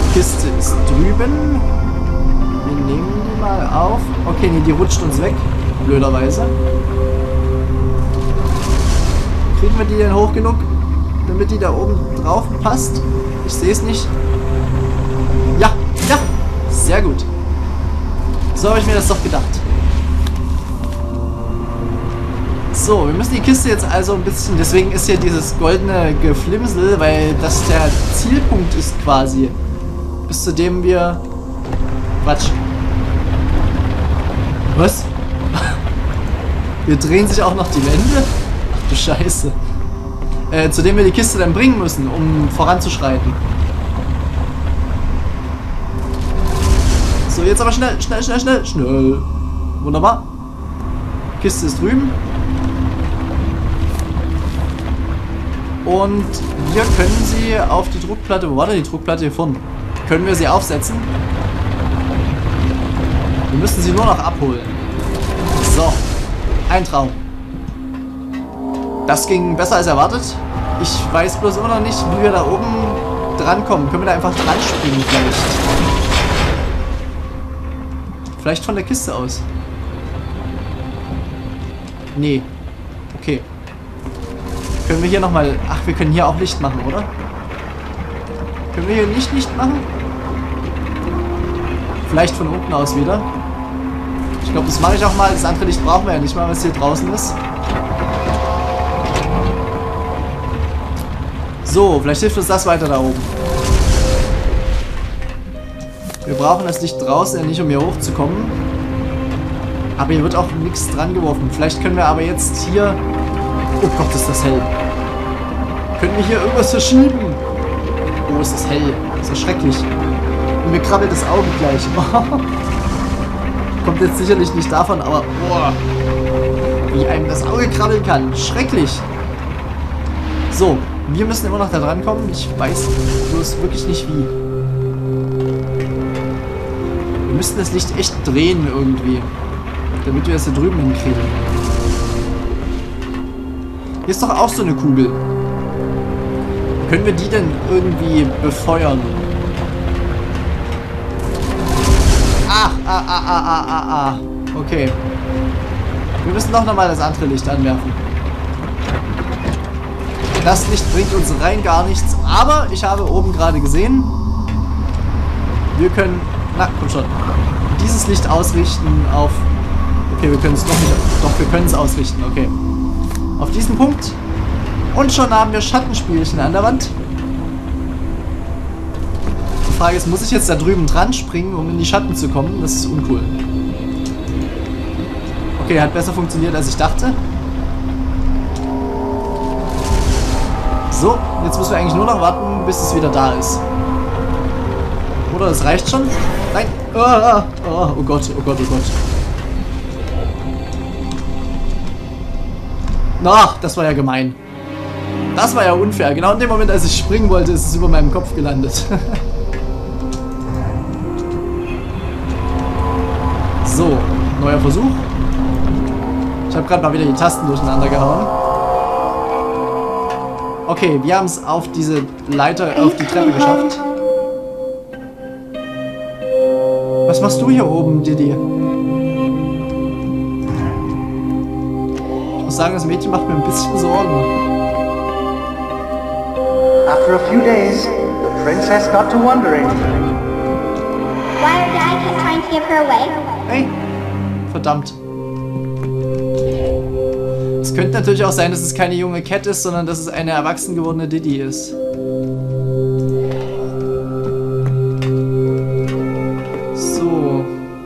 Kiste ist drüben. Wir nehmen die mal auf. Okay, nee, die rutscht uns weg. Blöderweise. Kriegen wir die denn hoch genug, damit die da oben drauf passt? Ich sehe es nicht. Ja, ja. Sehr gut. So habe ich mir das doch gedacht. So, wir müssen die Kiste jetzt also ein bisschen... Deswegen ist hier dieses goldene Geflimsel, weil das der Zielpunkt ist quasi. Bis zu dem wir... Quatsch. Was? Wir drehen sich auch noch die Wände? Ach du Scheiße. Zu dem wir die Kiste dann bringen müssen, um voranzuschreiten. So, jetzt aber schnell, schnell, schnell, schnell, schnell. Wunderbar. Kiste ist drüben. Und wir können sie auf die Druckplatte... Wo war denn die Druckplatte hier vorne? Können wir sie aufsetzen? Wir müssen sie nur noch abholen. So. Ein Traum. Das ging besser als erwartet. Ich weiß bloß immer noch nicht, wie wir da oben drankommen. Können wir da einfach dran springen vielleicht? Vielleicht von der Kiste aus. Nee. Okay. Können wir hier nochmal... Ach, wir können hier auch Licht machen, oder? Können wir hier nicht Licht machen? Vielleicht von unten aus wieder. Ich glaube, das mache ich auch mal. Das andere Licht brauchen wir ja nicht mal, was hier draußen ist. So, vielleicht hilft uns das weiter da oben. Wir brauchen das Licht draußen ja nicht, um hier hochzukommen. Aber hier wird auch nichts dran geworfen. Vielleicht können wir aber jetzt hier... Oh Gott, ist das hell. Können wir hier irgendwas verschieben? Oh, ist das hell. Ist das schrecklich. Und mir krabbelt das Auge gleich. Kommt jetzt sicherlich nicht davon, aber... Boah, wie einem das Auge krabbeln kann. Schrecklich. So, wir müssen immer noch da dran kommen. Ich weiß bloß wirklich nicht wie. Wir müssen das Licht echt drehen irgendwie. Damit wir das hier drüben hinkriegen. Hier ist doch auch so eine Kugel. Können wir die denn irgendwie befeuern? Okay. Wir müssen doch nochmal das andere Licht anwerfen. Das Licht bringt uns rein gar nichts. Aber ich habe oben gerade gesehen, wir können... Na, komm schon. Dieses Licht ausrichten auf... Okay, wir können es doch nicht... Doch, wir können es ausrichten. Okay. Auf diesen Punkt. Und schon haben wir Schattenspielchen an der Wand. Die Frage ist, muss ich jetzt da drüben dran springen, um in die Schatten zu kommen? Das ist uncool. Okay, hat besser funktioniert, als ich dachte. So, jetzt müssen wir eigentlich nur noch warten, bis es wieder da ist. Oder das reicht schon? Nein. Oh Gott, oh Gott, oh Gott. Ach, das war ja gemein. Das war ja unfair. Genau in dem Moment, als ich springen wollte, ist es über meinem Kopf gelandet. So, neuer Versuch. Ich habe gerade mal wieder die Tasten durcheinander gehauen. Okay, wir haben es auf diese Leiter, auf die Treppe geschafft. Was machst du hier oben, Didi? Ich muss sagen, das Mädchen macht mir ein bisschen Sorgen. After a few days, the princess got to wondering. Why our dad kept trying to give her away? Hey, verdammt. Es könnte natürlich auch sein, dass es keine junge Cat ist, sondern dass es eine erwachsen gewordene Didi ist. So.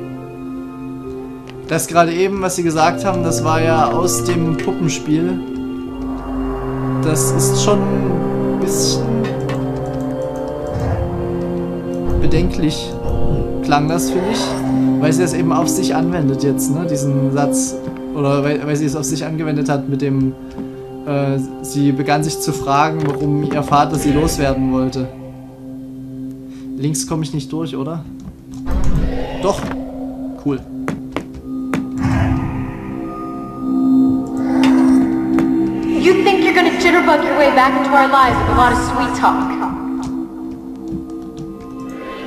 Das gerade eben, was sie gesagt haben, das war ja aus dem Puppenspiel. Das ist schon ein bisschen bedenklich, klang das für mich, weil sie es eben auf sich anwendet jetzt, ne, diesen Satz. Oder weil sie es auf sich angewendet hat mit dem, sie begann sich zu fragen, warum ihr Vater sie loswerden wollte. Links komme ich nicht durch, oder? Doch. Cool. You think you're gonna jitterbug your way back into our lives with a lot of sweet talk.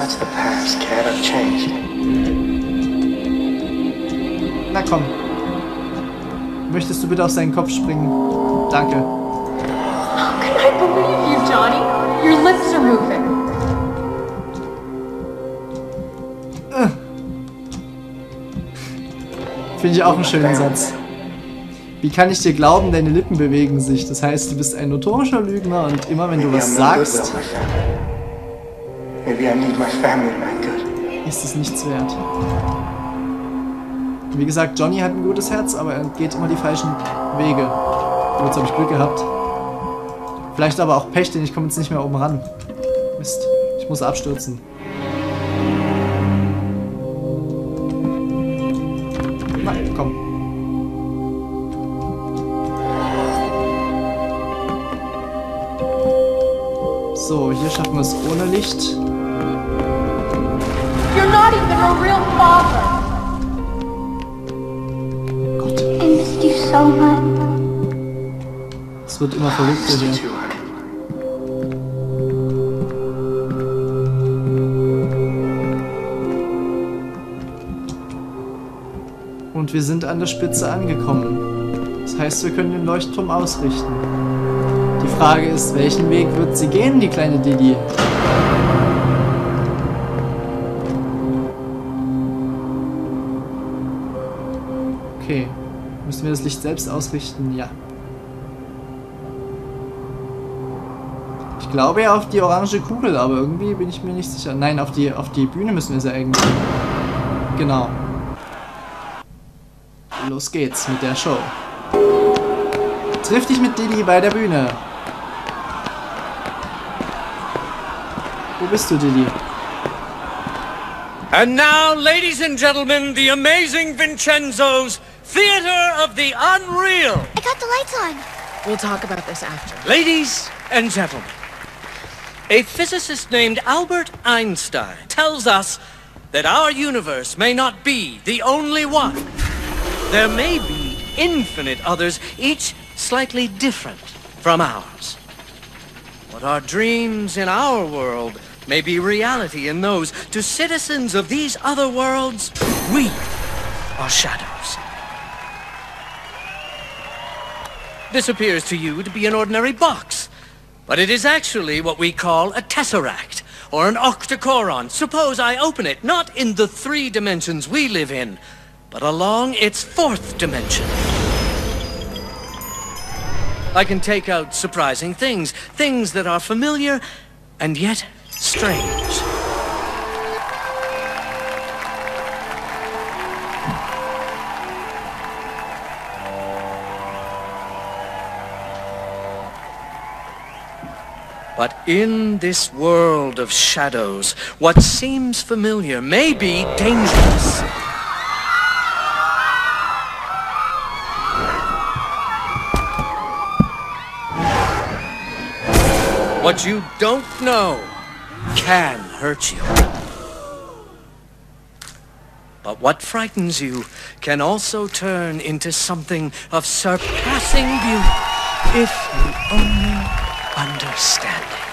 That's the past, Cat. I've changed. Na komm. Möchtest du bitte auf seinen Kopf springen? Danke. How can I believe you, Johnny? Your lips are moving. Finde ich auch einen schönen Satz. Wie kann ich dir glauben, deine Lippen bewegen sich? Das heißt, du bist ein notorischer Lügner und immer wenn du was sagst, ist es nichts wert. Wie gesagt, Johnny hat ein gutes Herz, aber er geht immer die falschen Wege. Jetzt habe ich Glück gehabt. Vielleicht aber auch Pech, denn ich komme jetzt nicht mehr oben ran. Mist, ich muss abstürzen. Na, komm. So, hier schaffen wir es ohne Licht. You're not even her real father. Gott, I missed you so much. es wird immer verrückter hier. Und wir sind an der Spitze angekommen. Das heißt, wir können den Leuchtturm ausrichten. Die Frage ist, welchen Weg wird sie gehen, die kleine Didi? Okay. Müssen wir das Licht selbst ausrichten? Ja. Ich glaube ja auf die orange Kugel, aber irgendwie bin ich mir nicht sicher. Nein, auf die Bühne müssen wir sie eigentlich. Genau. Los geht's mit der Show. Triff dich mit Didi bei der Bühne. Wo bist du, Didi? And now, ladies and gentlemen, the amazing Vincenzo's Theater of the Unreal. I got the lights on. We'll talk about this after. Ladies and gentlemen, a physicist named Albert Einstein tells us that our universe may not be the only one. There may be infinite others, each slightly different from ours. What are dreams in our world may be reality in those. To citizens of these other worlds, we are shadows. This appears to you to be an ordinary box, but it is actually what we call a tesseract, or an octocoron. Suppose I open it, not in the 3 dimensions we live in, but along its 4th dimension. I can take out surprising things, things that are familiar and yet strange. But in this world of shadows, what seems familiar may be dangerous. What you don't know can hurt you. But what frightens you can also turn into something of surpassing beauty if you only understand it.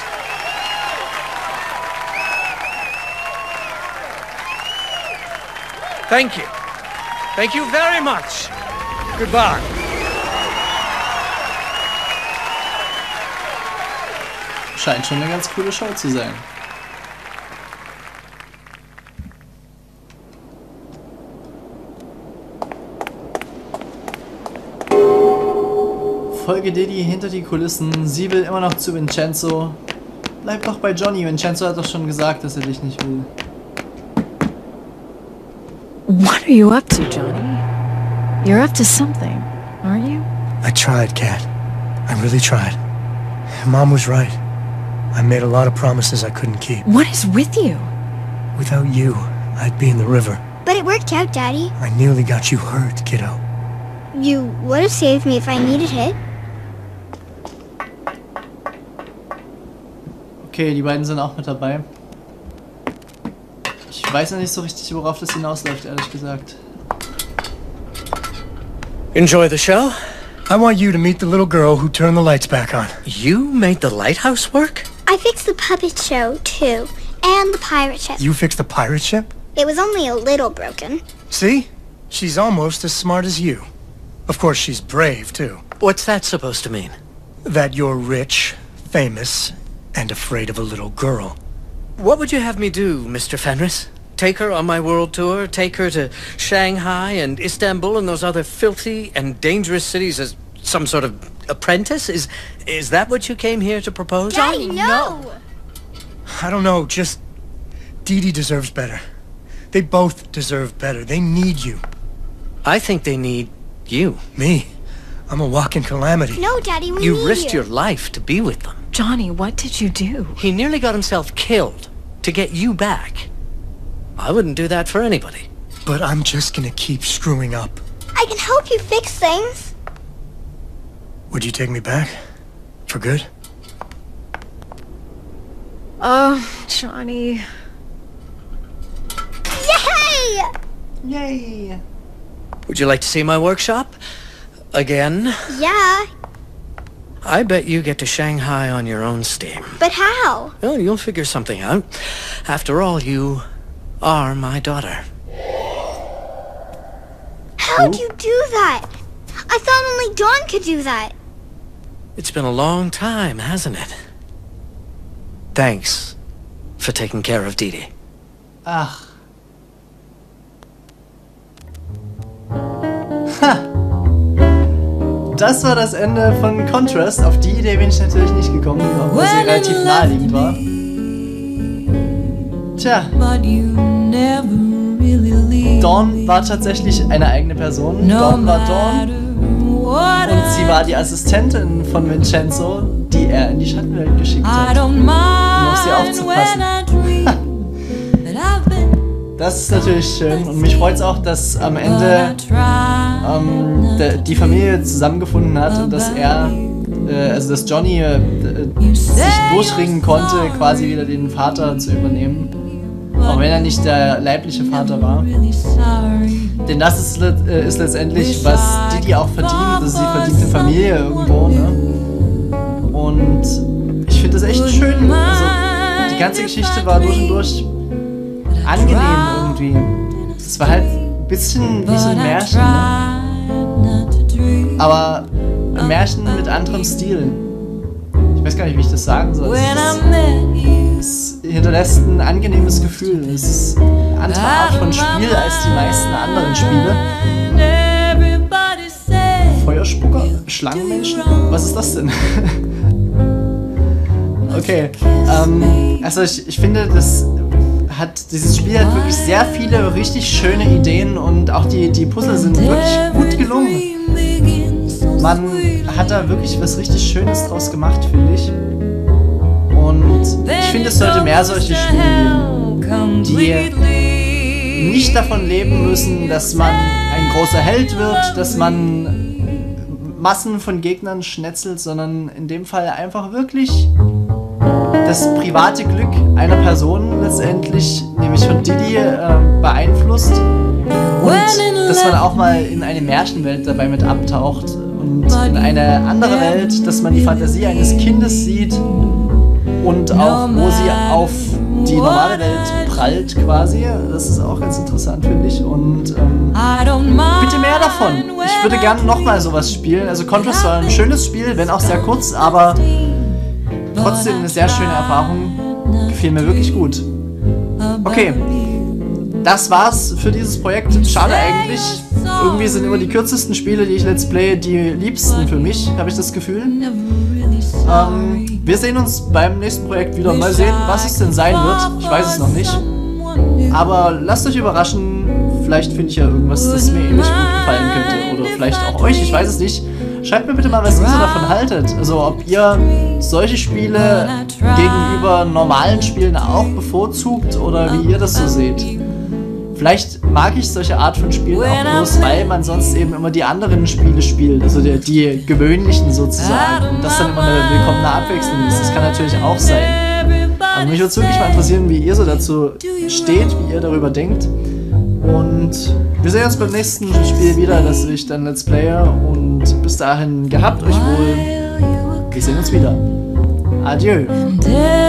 Thank you. Thank you very much. Goodbye. Scheint schon eine ganz coole Show zu sein. Folge Didi hinter die Kulissen. Sie will immer noch zu Vincenzo. Bleib doch bei Johnny. Vincenzo hat doch schon gesagt, dass er dich nicht will. What are you up to, Johnny? You're up to something, aren't you? I tried, Kat. I really tried. Mom was right. I made a lot of promises I couldn't keep. What is with you? Without you, I'd be in the river. But it worked out, Daddy. I nearly got you hurt, kiddo. You would have saved me if I needed it. Okay, die beiden sind auch mit dabei. Ich weiß noch nicht so richtig, worauf das hinausläuft, ehrlich gesagt. Enjoy the show? I want you to meet the little girl who turned the lights back on. You made the lighthouse work? I fixed the puppet show, too. And the pirate ship. You fixed the pirate ship? It was only a little broken. See? She's almost as smart as you. Of course, she's brave, too. What's that supposed to mean? That you're rich, famous, and afraid of a little girl. What would you have me do, Mr. Fenris? Take her on my world tour? Take her to Shanghai and Istanbul and those other filthy and dangerous cities as some sort of apprentice? Is that what you came here to propose? Daddy, no! I don't know, just... Dee Dee deserves better. They both deserve better. They need you. I think they need you. Me? I'm a walking calamity. No, Daddy, we need You risked your life to be with them. Johnny, what did you do? He nearly got himself killed to get you back. I wouldn't do that for anybody. But I'm just gonna keep screwing up. I can help you fix things. Would you take me back? For good? Oh, Johnny. Yay! Yay! Would you like to see my workshop? Again? Yeah, I bet you get to Shanghai on your own steam. but how? Well, you'll figure something out. After all, you are my daughter. How'd you do that? I thought only Dawn could do that. It's been a long time, hasn't it? Thanks for taking care of Dee Dee. Ach. Ha! Das war das Ende von Contrast. Auf die Idee bin ich natürlich nicht gekommen, obwohl sie relativ naheliegend war. Tja. Dawn war tatsächlich eine eigene Person. Dawn war Dawn. Und sie war die Assistentin von Vincenzo, die er in die Schattenwelt geschickt hat, um auf sie aufzupassen. Das ist natürlich schön und mich freut es auch, dass am Ende die Familie zusammengefunden hat und dass dass Johnny sich durchringen konnte, quasi wieder den Vater zu übernehmen. Auch wenn er nicht der leibliche Vater war. Denn das ist letztendlich, was Didi auch verdient. Also sie verdient eine Familie irgendwo, ne? Und ich finde das echt schön. Also die ganze Geschichte war durch und durch angenehm irgendwie. Es war halt ein bisschen wie so ein Märchen, ne? Aber ein Märchen mit anderem Stil. Ich weiß gar nicht, wie ich das sagen soll. Es hinterlässt ein angenehmes Gefühl. Es ist eine andere Art von Spiel als die meisten anderen Spiele. Feuerspucker? Schlangenmenschen? Was ist das denn? Okay. Also ich finde, dieses Spiel hat wirklich sehr viele richtig schöne Ideen und auch die Puzzle sind wirklich gut gelungen. Man hat da wirklich was richtig Schönes draus gemacht, finde ich. Und ich finde, es sollte mehr solche Spiele geben, die nicht davon leben müssen, dass man ein großer Held wird, dass man Massen von Gegnern schnetzelt, sondern in dem Fall einfach wirklich das private Glück einer Person letztendlich, nämlich von Didi, beeinflusst. Und dass man auch mal in eine Märchenwelt dabei mit abtaucht und in eine andere Welt, dass man die Fantasie eines Kindes sieht und auch wo sie auf die normale Welt prallt quasi. Das ist auch ganz interessant, finde ich. Und bitte mehr davon. Ich würde gerne nochmal sowas spielen. Also Contrast war ein schönes Spiel, wenn auch sehr kurz, aber trotzdem eine sehr schöne Erfahrung. Gefiel mir wirklich gut. Okay. Das war's für dieses Projekt. Schade eigentlich. Irgendwie sind immer die kürzesten Spiele, die ich Let's Play, die liebsten für mich, habe ich das Gefühl. Wir sehen uns beim nächsten Projekt wieder. Mal sehen, was es denn sein wird. Ich weiß es noch nicht. Aber lasst euch überraschen. Vielleicht finde ich ja irgendwas, das mir ähnlich gut gefallen könnte. Oder vielleicht auch euch, ich weiß es nicht. Schreibt mir bitte mal, was ihr so davon haltet. Also ob ihr solche Spiele gegenüber normalen Spielen auch bevorzugt oder wie ihr das so seht. Vielleicht mag ich solche Art von Spielen auch bloß, weil man sonst eben immer die anderen Spiele spielt, also die gewöhnlichen sozusagen. Und das dann immer eine willkommene Abwechslung ist. Das kann natürlich auch sein. Aber mich würde es wirklich mal interessieren, wie ihr so dazu steht, wie ihr darüber denkt. Und wir sehen uns beim nächsten Spiel wieder, das ich dann Let's Player. Und bis dahin, gehabt euch wohl. Wir sehen uns wieder. Adieu.